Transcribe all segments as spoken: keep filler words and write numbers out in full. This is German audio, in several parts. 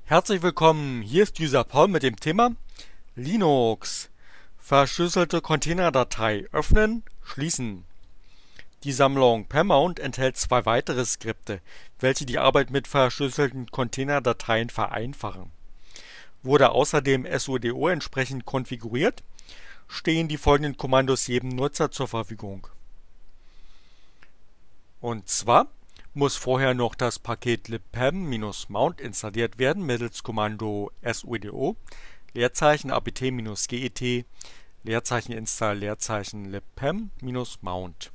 Herzlich willkommen, hier ist User Paul mit dem Thema Linux. Verschlüsselte Containerdatei öffnen, schließen. Die Sammlung Paramount enthält zwei weitere Skripte, welche die Arbeit mit verschlüsselten Containerdateien vereinfachen. Wurde außerdem sudo entsprechend konfiguriert, stehen die folgenden Kommandos jedem Nutzer zur Verfügung. Und zwar muss vorher noch das Paket libpam-mount installiert werden mittels Kommando sudo Leerzeichen apt-get Leerzeichen install Leerzeichen libpam-mount.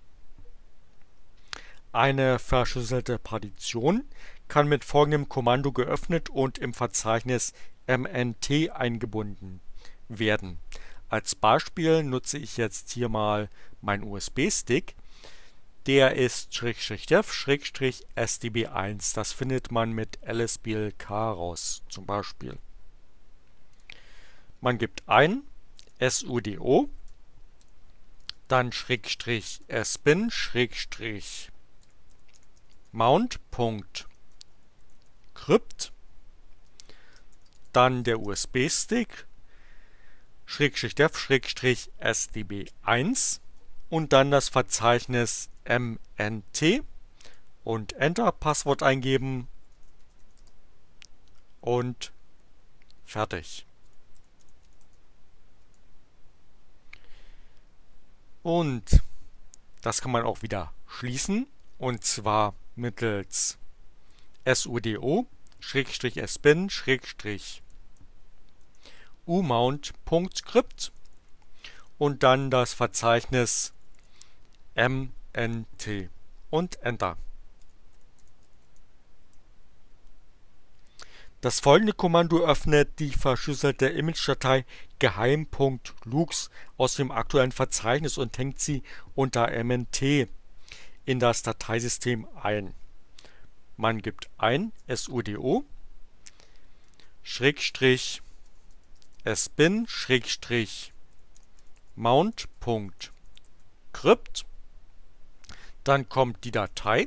Eine verschlüsselte Partition kann mit folgendem Kommando geöffnet und im Verzeichnis mnt eingebunden werden. Als Beispiel nutze ich jetzt hier mal meinen U S B-Stick. Der ist /dev S D B eins. Das findet man mit lsblk raus, zum Beispiel. Man gibt ein sudo, dann Schrägstrich sbin Schrägstrich mount.crypt, dann der U S B-Stick, /dev S D B eins und dann das Verzeichnis mnt und Enter, Passwort eingeben und fertig. Und das kann man auch wieder schließen, und zwar mittels sudo sbin umount.crypt und dann das Verzeichnis mnt und Enter. Das folgende Kommando öffnet die verschlüsselte Image-Datei geheim.lux aus dem aktuellen Verzeichnis und hängt sie unter mnt in das Dateisystem ein. Man gibt ein sudo Schrägstrich sbin Schrägstrich mount.crypt, dann kommt die Datei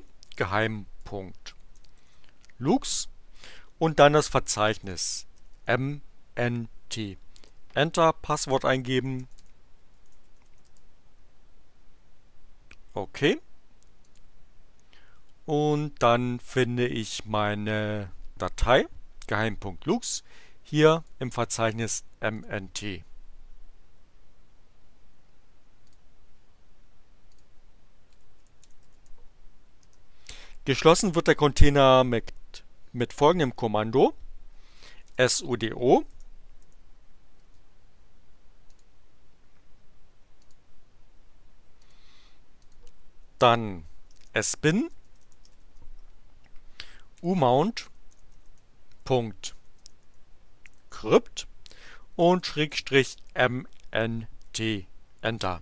geheim.lux und dann das Verzeichnis mnt. Enter, Passwort eingeben. Okay. Und dann finde ich meine Datei geheim.lux hier im Verzeichnis mnt. Geschlossen wird der Container mit, mit folgendem Kommando sudo dann sbin umount.crypt und Schrägstrich mnt. Enter.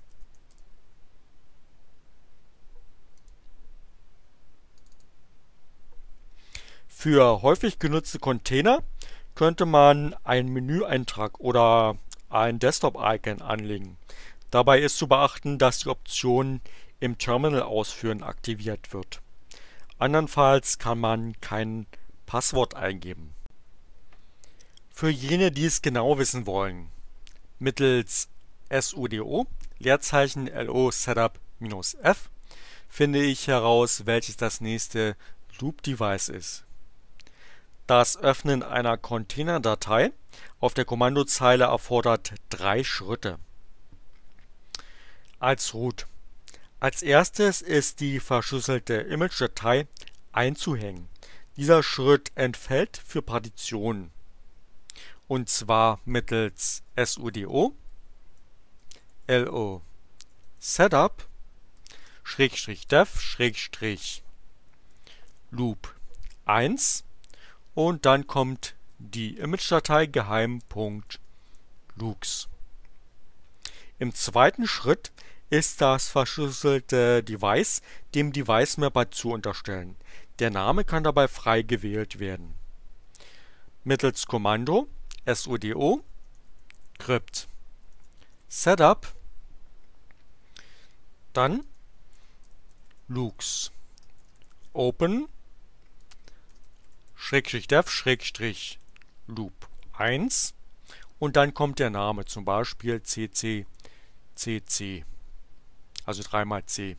Für häufig genutzte Container könnte man einen Menüeintrag oder ein Desktop-Icon anlegen. Dabei ist zu beachten, dass die Option im Terminal ausführen aktiviert wird. Andernfalls kann man kein Passwort eingeben. Für jene, die es genau wissen wollen, mittels sudo Leerzeichen lo setup-f finde ich heraus, welches das nächste Loop-Device ist. Das Öffnen einer Containerdatei auf der Kommandozeile erfordert drei Schritte. Als Root. Als erstes ist die verschlüsselte Image-Datei einzuhängen. Dieser Schritt entfällt für Partitionen. Und zwar mittels sudo lo setup /dev loop eins und dann kommt die Image-Datei geheim.lux. Im zweiten Schritt ist das verschlüsselte Device dem Device Mapper zu unterstellen. Der Name kann dabei frei gewählt werden. Mittels Kommando sudo crypt setup dann lux open Schrägstrich Dev Schrägstrich Loop eins und dann kommt der Name, zum Beispiel C C C C, also dreimal C.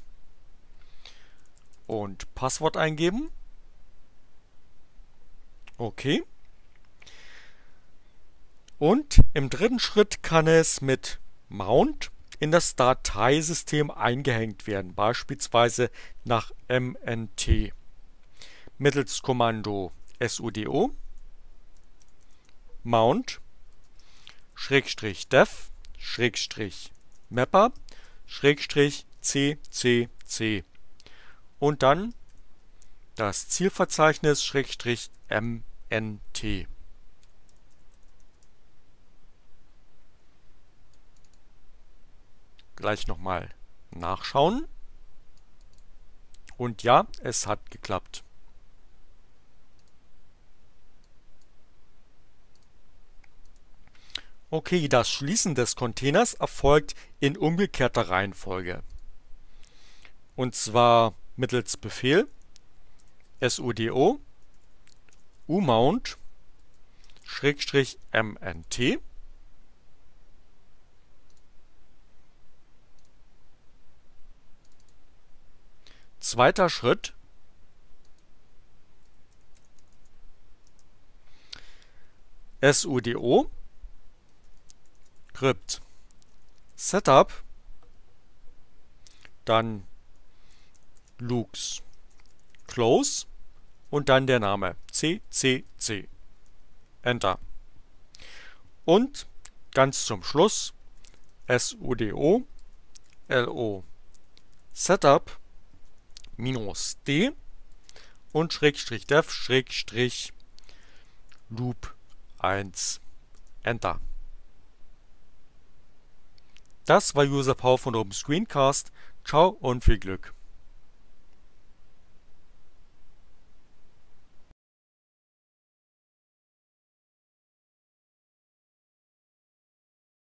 Und Passwort eingeben. Okay. Und im dritten Schritt kann es mit Mount in das Dateisystem eingehängt werden, beispielsweise nach M N T mittels Kommando sudo mount Schrägstrich dev Schrägstrich mapper Schrägstrich ccc und dann das Zielverzeichnis Schrägstrich mnt. Gleich nochmal nachschauen. Und ja, es hat geklappt. Okay, das Schließen des Containers erfolgt in umgekehrter Reihenfolge. Und zwar mittels Befehl sudo umount Schrägstrich mnt Zweiter Schritt sudo script setup, dann lux close und dann der Name ccc. Enter. Und ganz zum Schluss sudo lo setup minus d und Schrägstrich dev Schrägstrich loop eins. Enter. Das war User Power von Open Screencast. Ciao und viel Glück.